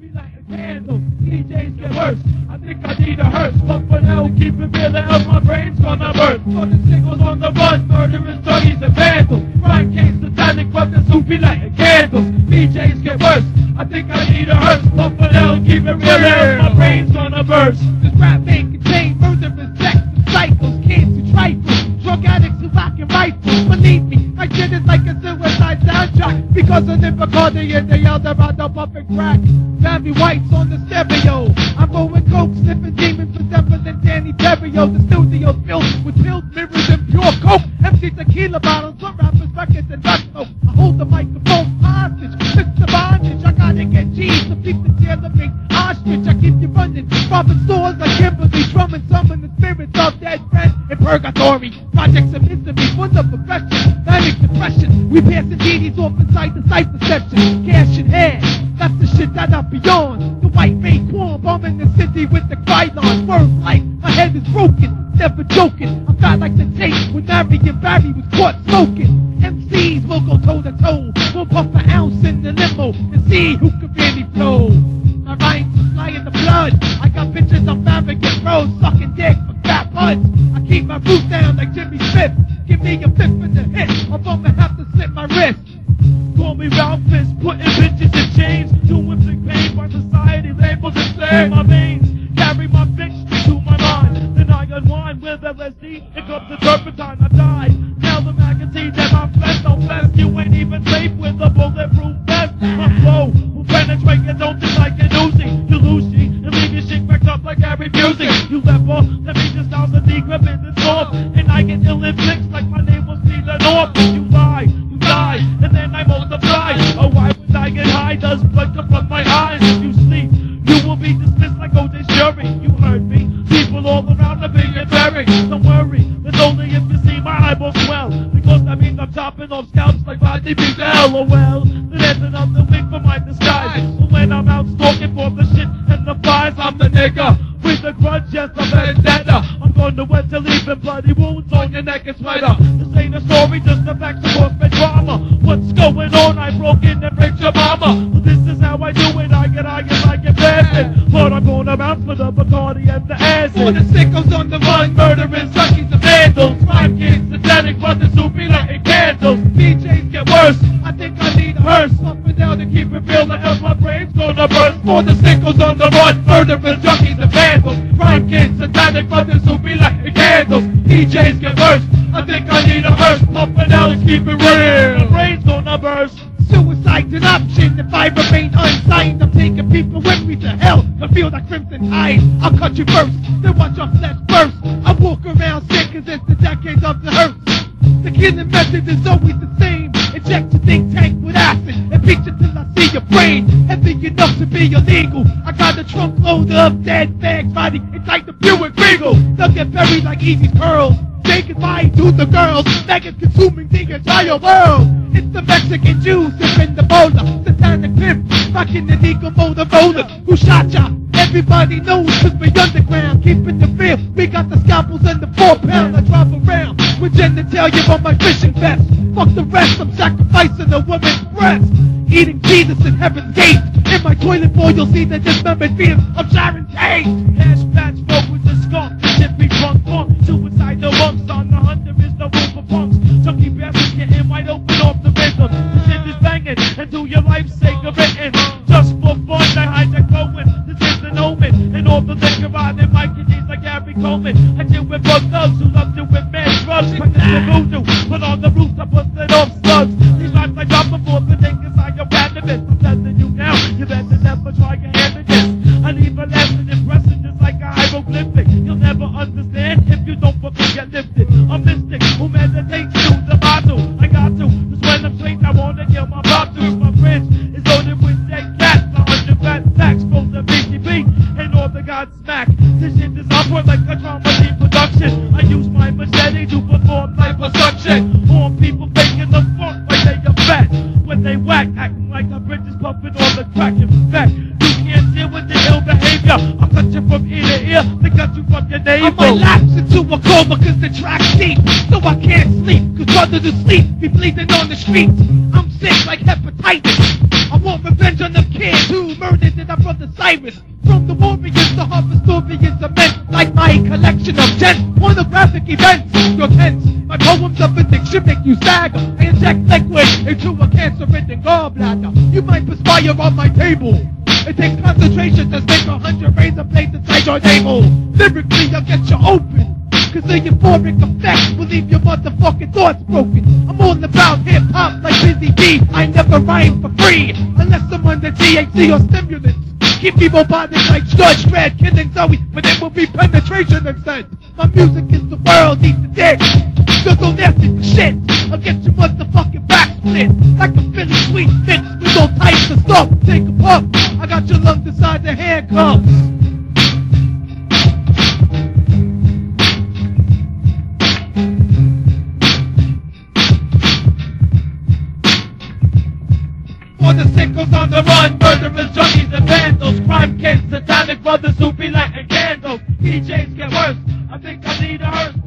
be like a candle. DJs get worse. I think I need a hearse. But for now, keep it real, else my brain's gonna burst. For the singles on the run, murderers, thuggies, and vandals. Crime case, satanic weapons who be like a candle. DJs get worse. I think I need a hearse. But for now, keep it real, else my brain's gonna burst. This rap ain't contain murderers, sex, and psychos, kids who trifle, drug addicts who rockin' rifles. Believe me, I did it like a suicide soundtrack. Because of the Bacardi and the Eldorado pumping crack. Barry White's on the stereo. I'm going coke, sniffing demons resembling Danny Terrio. The studio's filled with pills, mirrors, and pure coke. Empty tequila bottles, some rappers, records, and dust smoke. I hold the microphone hostage, Mr. Bondage. I gotta get G's to beat the tail of me. Ostrich, I keep you running. Robbing stores like Kimberly, drumming, summon the spirits of dead friends in purgatory. Projects of misery, full of aggression, manic depression. We passing DDs off inside the cipher section. Cash in hand, that's the shit that I be on. The white made corn bombing the city with the Krylon. Word life, my head is broken, never joking. I'm fat like the tape when Marion Barry was caught smoking. MCs will go toe to toe. We'll puff an ounce in the limo and see who can really flow. My rhymes are fly in the blood. I got pictures of Farragut Road sucking dick for fat buds. I keep my roots down like Jimmy Smith. Give me a fifth in the hit, or I'm gonna have to slit my wrist. Call me Ralph Fist, putting bitches in chains. Doing big pain by society, labels and my veins. Carry my fixture to my mind. Then I unwind with LSD. Here comes the turpentine, I die. Tell the magazine that my flesh don't bless. You ain't even safe with a bulletproof vest. My flow will penetrate and don't think like an Uzi. You lose she and leave your shit backed up like Harry Busey. You left off, let me just down the deep up in the north. And I get ill in flicks like my name was Peter North. You lie, you die, and then I multiply. Oh, why would I get high? Does blood come from my eyes? If you sleep, you will be dismissed like O.J. Jury. You heard me. People all around are being buried. Don't worry, it's only if you see my eyeballs swell. Because that means I'm chopping off scalps like Rodney Bell. Oh well, there's another week for my disguise. But when I'm out stalking for the shit and the flies, I'm the nigga with the grudge, yes, I'm vendetta. I'm going to wet to leaving bloody wounds on your neck and sweater. This ain't a story, just the facts of warfare drama. What's going on? I broke in and raped your mama. Well, this is how I do it. I get blasted. But I'm going around for the Bacardi and the acid. For the sickos on the run, murderers, suckies, and vandals. Crime kids, satanic brothers who be lighting candles. DJs get worse. I think I need a hearse. Up and down to keep it real, Else my brain's gonna burst. For the sickos on the run, murderers, junkies, and vandals. Crime kids, satanic brothers who be lighting candles. DJs get worse. I think I need a hearse. Up and down and keep it real. My brain's gonna burst. Suicide's an option if I remain unsigned. I'm taking people with me to hell to feel that crimson tide. I'll cut you first, then watch your flesh burst. I walk around sick as it's the decades of the hurt. The killing method is always the same. Inject your think tank with acid and beat you till I see your brain. Heavy enough to be illegal. I got a trunk load of dead bags riding inside the Buick Regal. They'll get buried like Easy's pearls. Say goodbye to the girls, maggots consuming the entire world. It's the Mexican Jews sipping the bola, satanic pimp, rocking the Nico Motorola. Who shot ya? Everybody knows, cause we underground, keeping the real. We got the scalpels and the 4 pound. I drive around with genitalia on my fishing vest. Fuck the rest, I'm sacrificing a woman's breast. Eating Jesus in heaven's gate. In my toilet bowl, you'll see the dismembered fears of Sharon Tate. Cash patch folk with the skunk, the shit be drunk funk. Suicidal monks on the hunt, there is no room for punks. Junkie bastards getting wide open off the rhythm. The shit is banging, and do your life's sake of written. Just for fun, I hijack going. This is an omen, and all the liquor riding my kidneys like Gary Coleman. I deal with bug thugs who love to with mad drugs. Practice the voodoo, but on the roof I put it off slugs. These rhymes I drop before the niggas I am randomist. I'm telling you now, you better never try your hand at this. I leave a lasting impression just like a hieroglyphic. You'll never understand if you don't fucking get lifted. A mystic who meditates through the bottle. I got to, cause when I'm straight I wanna kill my pop to. My fridge is loaded with dead cats. 100 fat sacks full of BTB and all the Godsmack. This shit is upward like a drama team production. I use my machete to perform liposuction on people faking the funk like they are fat. When they whack, acting like a bridge is pumping on the crack. In fact, you can't deal with the ill behavior. I'll cut you from ear to ear, then cut you from your neighbor. I might lapse into a coma cause the track's deep. So I can't sleep, cause brothers asleep be bleeding on the streets. I'm sick like hepatitis. I want revenge on them kids who murdered reminded I'm Brother Cyrus. From the warriors to harvest stories immense, like my collection of gents, pornographic events. You're tense. My poems of addiction make you stagger. I inject liquid into a cancer-ridden gallbladder. You might perspire on my table. It takes concentration to stick 100 razor blades inside your navel. Lyrically, I'll get you open. Cause the euphoric effect will leave your motherfucking thoughts broken. I'm all about hip-hop like Busy B. I never rhyme for free, unless I'm under THC or stimulants. Keep me robotic like Judge Dredd, killing Zoe, but it will be penetration instead. My music is the world, needs to dig. You're so nasty for shit. I'll get your motherfucking back split like a Philly sweet mix with all types of stuff. Take a puff. I got your lungs inside the handcuffs. For the sickles on the run, murderers, junkies, and vandals, crime kids, satanic brothers who be lighting candles. DJs get worse. I think I need a hearse.